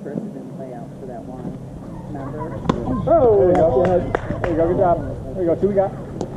Chris didn't play out for that one. Remember? Oh, there you go. There you go. Good job. There you go. 2 we got.